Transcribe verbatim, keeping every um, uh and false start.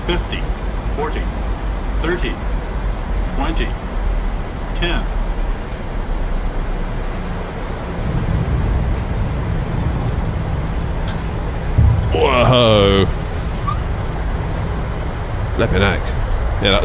fifty, forty, thirty, twenty, ten. Whoa. Flipping heck. Yeah, that